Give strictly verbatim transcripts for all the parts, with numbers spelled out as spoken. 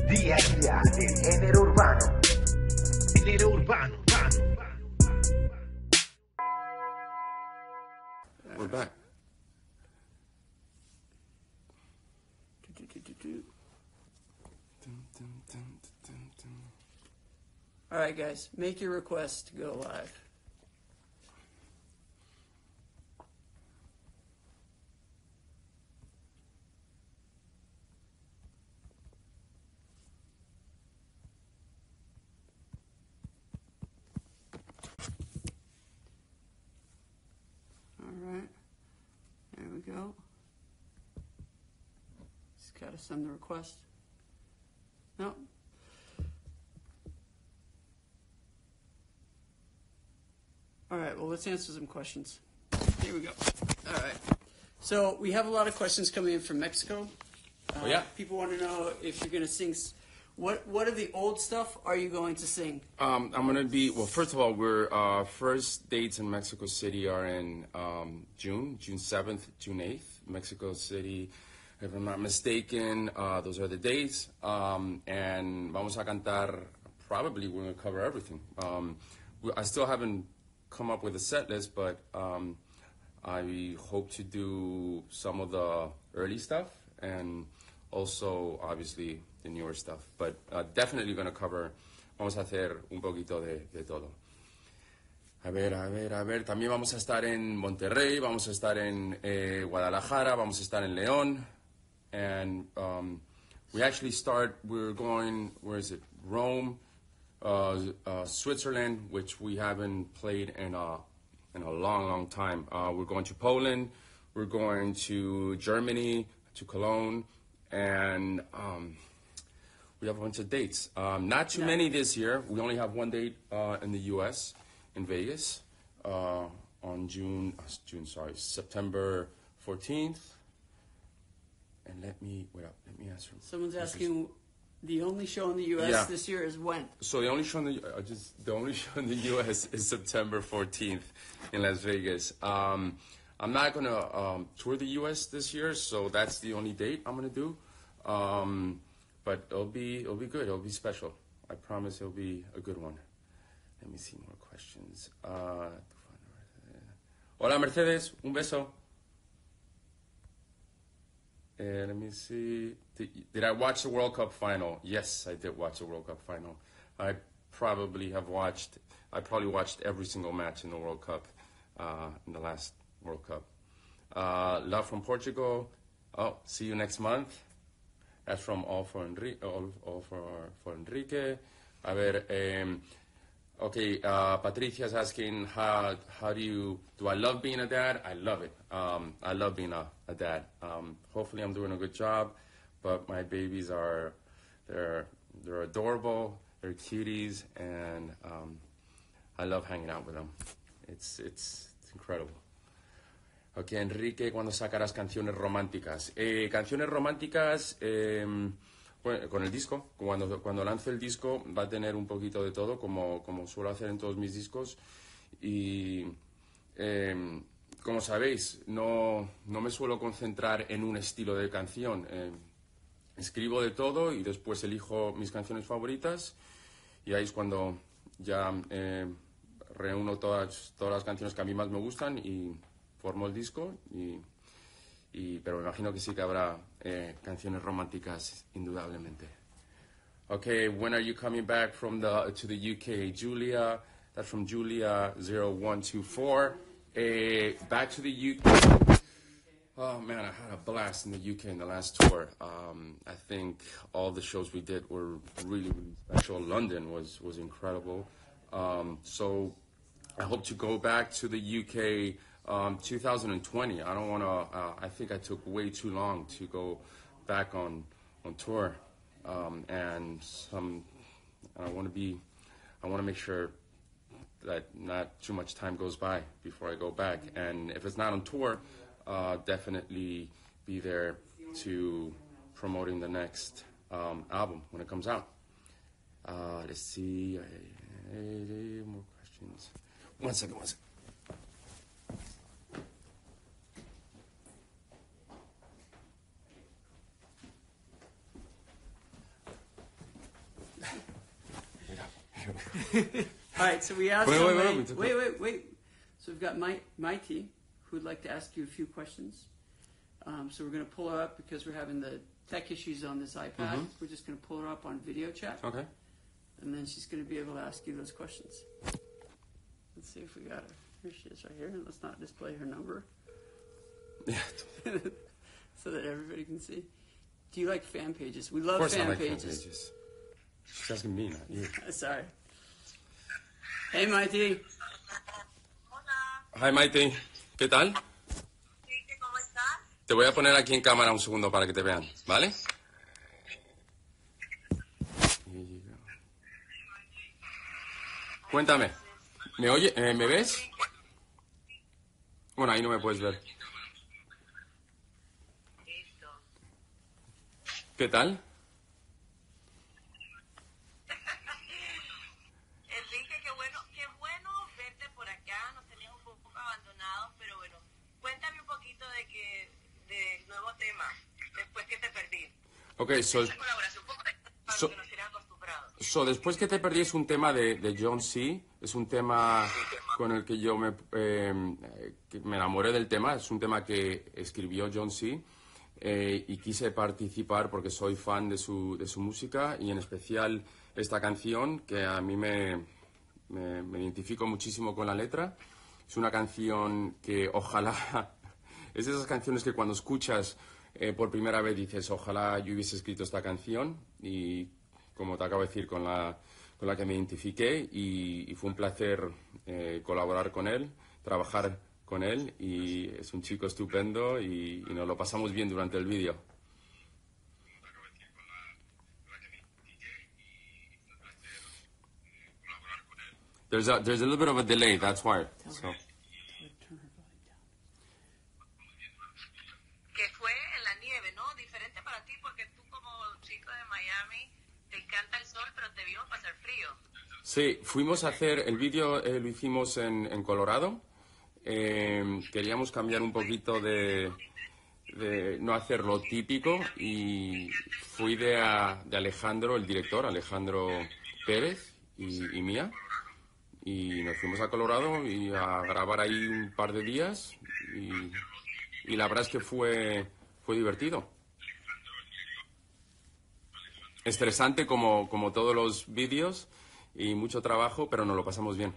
Día a día del género urbano. Género urbano, urbano. We're back. All right, guys, make your request to go live. All right, there we go. Just gotta send the request. No. All right, well, let's answer some questions. Here we go. All right. So we have a lot of questions coming in from Mexico. Uh, Oh, yeah? People want to know if you're going to sing. s- What What of the old stuff are you going to sing? Um, I'm gonna be well. First of all, we're uh, first dates in Mexico City are in um, June, June seventh, June eighth, Mexico City. If I'm not mistaken, uh, those are the dates. Um, and vamos a cantar. Probably we're gonna cover everything. Um, we, I still haven't come up with a set list, but um, I hope to do some of the early stuff and also obviously the newer stuff. But uh, definitely gonna cover. Vamos a hacer un poquito de, de todo. A ver, a ver, a ver. También vamos a estar en Monterrey, vamos a estar en eh, Guadalajara, vamos a estar en León. And um, we actually start, we're going, where is it? Rome, uh, uh, Switzerland, which we haven't played in a, in a long, long time. Uh, we're going to Poland, we're going to Germany, to Cologne, and um, we have a bunch of dates. Um, not too Yeah. many this year. We only have one date uh, in the U S, in Vegas, uh, on June, uh, June, sorry, September fourteenth. And let me, wait up, let me answer. Someone's this is- asking, the only show in the U S Yeah. this year is when? So the only show in the, uh, just, the only show in the U S is September fourteenth in Las Vegas. Um, I'm not gonna um, tour the U S this year, so that's the only date I'm gonna do. Um, but it'll be, it'll be good, it'll be special. I promise it'll be a good one. Let me see more questions. Uh, Hola Mercedes, un beso. Uh, let me see. Did, did I watch the World Cup final? Yes, I did watch the World Cup final. I probably have watched, I probably watched every single match in the World Cup, uh, in the last World Cup. Uh, love from Portugal. Oh, see you next month. That's from All for Enrique. All, all for, for Enrique. A ver, um, okay, uh, Patricia's asking, how, how do you, do I love being a dad? I love it. Um, I love being a, a dad. Um, hopefully I'm doing a good job, but my babies are, they're, they're adorable, they're cuties, and um, I love hanging out with them. It's, it's, it's incredible. Ok, Enrique, ¿cuándo sacarás canciones románticas? Eh, canciones románticas, eh, bueno, con el disco. Cuando, cuando lance el disco va a tener un poquito de todo, como, como suelo hacer en todos mis discos. Y eh, como sabéis, no, no me suelo concentrar en un estilo de canción. Eh, escribo de todo y después elijo mis canciones favoritas. Y ahí es cuando ya eh, reúno todas, todas las canciones que a mí más me gustan y formo el disco, y, y, pero me imagino que sí que habrá eh, canciones románticas, indudablemente. Okay, when are you coming back from the to the U K? Julia, that's from Julia zero one two four. Uh, back to the U K. Oh man, I had a blast in the U K in the last tour. Um, I think all the shows we did were really, really special. London was, was incredible. Um, so I hope to go back to the U K Um, two thousand twenty. I don't want to. Uh, I think I took way too long to go back on on tour, um, and some. I want to be. I want to make sure that not too much time goes by before I go back. And if it's not on tour, uh, definitely be there to promoting the next um, album when it comes out. Uh, let's see. Uh, more questions. One second. One second. All right, so we asked Wait, wait, somebody. wait, Wait, wait, wait. So we've got Mi- Mighty, who would like to ask you a few questions. Um, so we're going to pull her up because we're having the tech issues on this iPad. Mhm. We're just going to pull her up on video chat, Okay. and then she's going to be able to ask you those questions. Let's see if we got her. Here she is right here. Let's not display her number Yeah. so that everybody can see. Do you like fan pages? We love Of course fan, I like pages. fan pages. She's asking me, not you. Sorry. Hey, Mighty. Hi, Maite. ¿Qué tal? ¿Cómo estás? Te voy a poner aquí en cámara un segundo para que te vean, ¿vale? Cuéntame. ¿Me oye? eh, ¿Me ves? Bueno, ahí no me puedes ver. Listo. ¿Qué tal? Enrique, qué bueno, qué bueno verte por acá. Nos tenías un poco abandonados, pero bueno, cuéntame un poquito de que del nuevo tema, después que te perdí. Ok, so, Esa colaboración, un poco de para so- lo que nos tienen acostumbrados. so, después que te perdí es un tema de, de John C. Es un tema con el que yo me, eh, que me enamoré del tema. Es un tema que escribió John C. eh, y quise participar porque soy fan de su, de su música y en especial esta canción que a mí me, me, me identifico muchísimo con la letra. Es una canción que ojalá, es de esas canciones que cuando escuchas eh, por primera vez dices ojalá yo hubiese escrito esta canción y como te acabo de decir con la, con la que me identifiqué y, y fue un placer eh, colaborar con él, trabajar con él y es un chico estupendo y, y nos lo pasamos bien durante el vídeo. There's a, there's a little bit of a delay, that's why. So. Que fue en la nieve, ¿no? Diferente para ti porque tú como chico de Miami te encanta el sol, pero te vimos pasar frío. Sí, fuimos a hacer, el vídeo eh, lo hicimos en, en Colorado. Eh, queríamos cambiar un poquito de, de no hacer lo típico y fui de, a- de Alejandro, el director, Alejandro Pérez y, y mía. Y nos fuimos a Colorado y a grabar ahí un par de días y, y la verdad es que fue, fue divertido. Estresante como, como todos los vídeos y mucho trabajo, pero nos lo pasamos bien.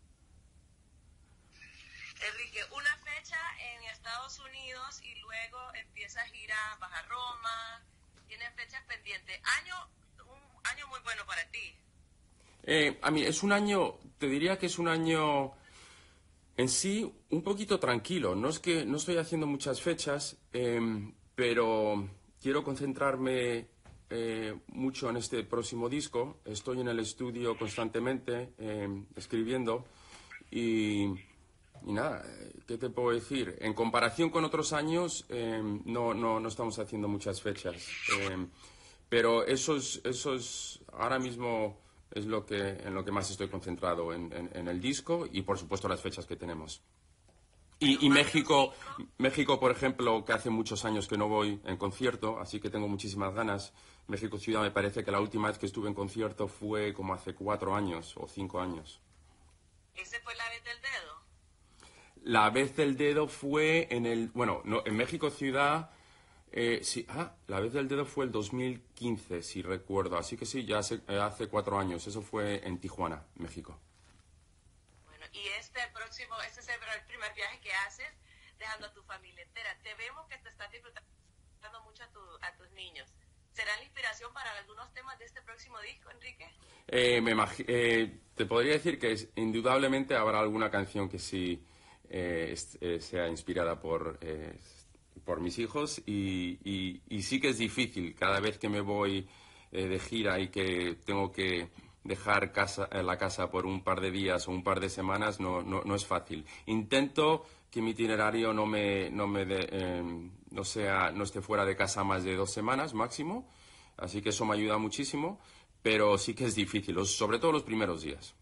Enrique, una fecha en Estados Unidos y luego empiezas gira, vas a Roma, tienes fechas pendientes. Año, un año muy bueno para ti. Eh, a mí es un año, te diría que es un año en sí un poquito tranquilo. No es que no estoy haciendo muchas fechas, eh, pero quiero concentrarme eh, mucho en este próximo disco. Estoy en el estudio constantemente eh, escribiendo y, y nada, eh, ¿qué te puedo decir? En comparación con otros años, eh, no, no, no estamos haciendo muchas fechas. Eh, pero eso es, eso es ahora mismo es lo que, en lo que más estoy concentrado, en, en, en el disco y, por supuesto, las fechas que tenemos. Y, y México, México, por ejemplo, que hace muchos años que no voy en concierto, así que tengo muchísimas ganas. México Ciudad, me parece que la última vez que estuve en concierto fue como hace cuatro años o cinco años. ¿Ese fue la vez del dedo? La vez del dedo fue en el... Bueno, no, en México Ciudad... Eh, sí, ah, la vez del dedo fue el dos mil quince, si recuerdo. Así que sí, ya hace, eh, hace cuatro años. Eso fue en Tijuana, México. Bueno, y este próximo, este es el primer viaje que haces, dejando a tu familia entera. Te vemos que te estás disfrutando mucho a, tu, a tus niños. ¿Será la inspiración para algunos temas de este próximo disco, Enrique? Eh, me imagi- eh, te podría decir que es- indudablemente habrá alguna canción que sí eh, es- eh, sea inspirada por, eh, por mis hijos y, y- y sí que es difícil cada vez que me voy eh, de gira y que tengo que dejar casa, eh, la casa por un par de días o un par de semanas, no, no, no es fácil. Intento que mi itinerario no me, no me de- eh, no sea, no esté fuera de casa más de dos semanas máximo, así que eso me ayuda muchísimo, pero sí que es difícil, los- sobre todo los primeros días.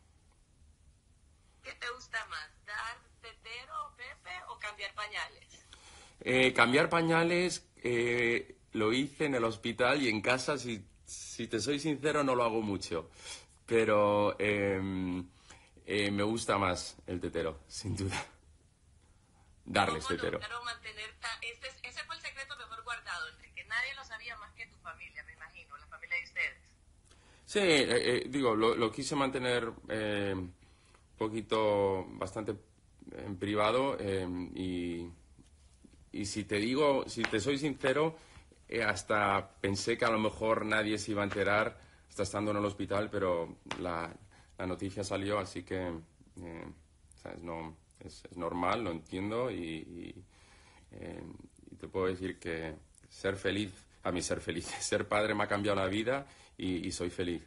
¿Qué te gusta más, dar tetero, Pepe, o cambiar pañales? Eh, cambiar pañales eh, lo hice en el hospital y en casa, si, si te soy sincero, no lo hago mucho. pero eh, eh, me gusta más el tetero, sin duda. Darles ¿Cómo tetero. lograron mantener ta- ese, ese fue el secreto mejor guardado, Enrique? Nadie lo sabía más que tu familia, me imagino, la familia de ustedes. Sí, eh, eh, digo, lo, lo quise mantener eh, un poquito, bastante en privado eh, y, y si te digo, si te soy sincero, eh, hasta pensé que a lo mejor nadie se iba a enterar hasta estando en el hospital, pero la, la noticia salió, así que eh, ¿sabes? No, es, es normal, lo entiendo y, y, eh, y te puedo decir que ser feliz, a mí ser feliz, ser padre me ha cambiado la vida y, y soy feliz.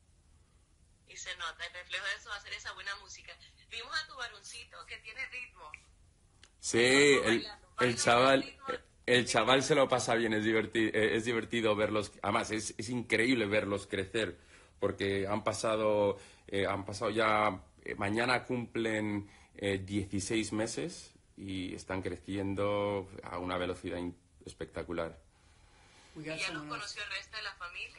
Y se nota, el reflejo de eso va a ser esa buena música. Vimos a tu varoncito que tiene ritmo. Sí, el, el chaval, el chaval se lo pasa bien, es divertido, es divertido verlos, además es, es increíble verlos crecer, porque han pasado, eh, han pasado ya, eh, mañana cumplen eh, dieciséis meses y están creciendo a una velocidad in- espectacular. We ¿Y got ya los someone else. conoció el resto de la familia?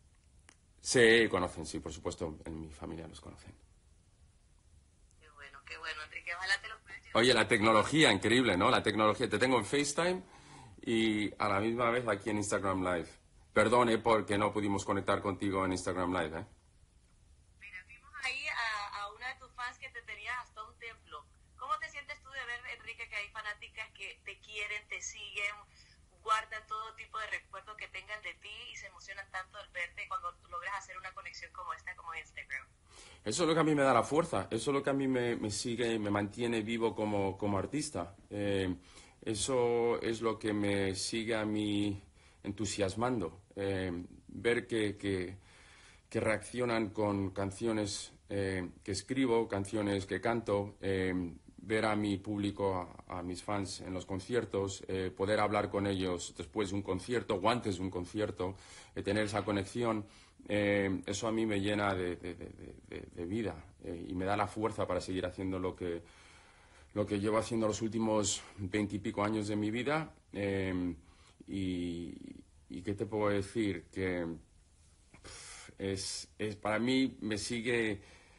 Sí, conocen, sí, por supuesto, en mi familia los conocen. Qué bueno, qué bueno, Enrique. Ojalá te lo puedas llevar. Oye, la tecnología, increíble, ¿no? La tecnología, te tengo en FaceTime y a la misma vez aquí en Instagram Live. Perdone porque no pudimos conectar contigo en Instagram Live, ¿eh? Mira, vimos ahí a, a una de tus fans que te tenía hasta un templo. ¿Cómo te sientes tú de ver, Enrique, que hay fanáticas que te quieren, te siguen, guardan todo tipo de recuerdos que tengan de ti y se emocionan tanto al verte cuando tú logras hacer una conexión como esta, como Instagram? Eso es lo que a mí me da la fuerza, eso es lo que a mí me, me sigue, me mantiene vivo como, como artista. Eh, eso es lo que me sigue a mí entusiasmando. Eh, ver que, que, que reaccionan con canciones eh, que escribo, canciones que canto, eh, ver a mi público, a, a mis fans en los conciertos, eh, poder hablar con ellos después de un concierto o antes de un concierto, eh, tener esa conexión. Eh, eso a mí me llena de, de, de, de, de vida eh, y me da la fuerza para seguir haciendo lo que, lo que llevo haciendo los últimos veintipico años de mi vida. Eh, y, y qué te puedo decir, que pff, es, es, para mí me sigue,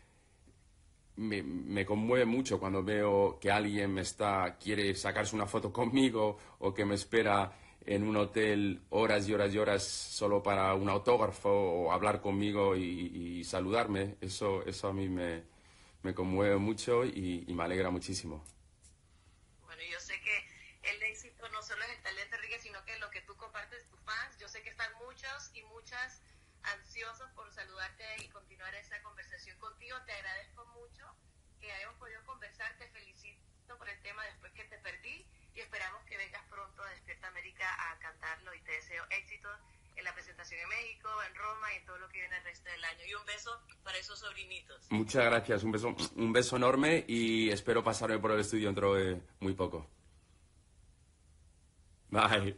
me, me conmueve mucho cuando veo que alguien me está, quiere sacarse una foto conmigo o que me espera en un hotel horas y horas y horas solo para un autógrafo o hablar conmigo y, y saludarme. Eso, eso a mí me, me conmueve mucho y, y me alegra muchísimo. Bueno, yo sé que el éxito no solo es el talento, Enrique, sino que lo que tú compartes tus fans. Yo sé que están muchos y muchas ansiosos por saludarte y continuar esa conversación contigo. Te agradezco mucho que hayamos podido conversar. Te felicito por el tema después que te perdí y esperamos que vengas pronto a Despierta América a cantarlo y te deseo éxito en la presentación en México, en Roma y en todo lo que viene el resto del año. Y un beso para esos sobrinitos. Muchas gracias, un beso, un beso enorme y espero pasarme por el estudio dentro de muy poco. Bye.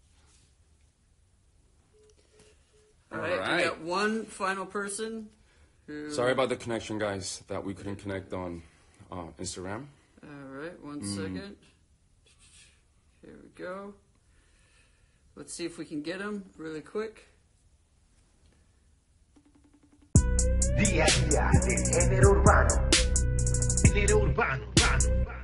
All right, All we right. got one final person. Who... Sorry about the connection, guys, that we couldn't connect on uh, Instagram. All right, one second. Here we go. Let's see if we can get him really quick. Día a día del género urbano. Género urbano, urbano, urbano.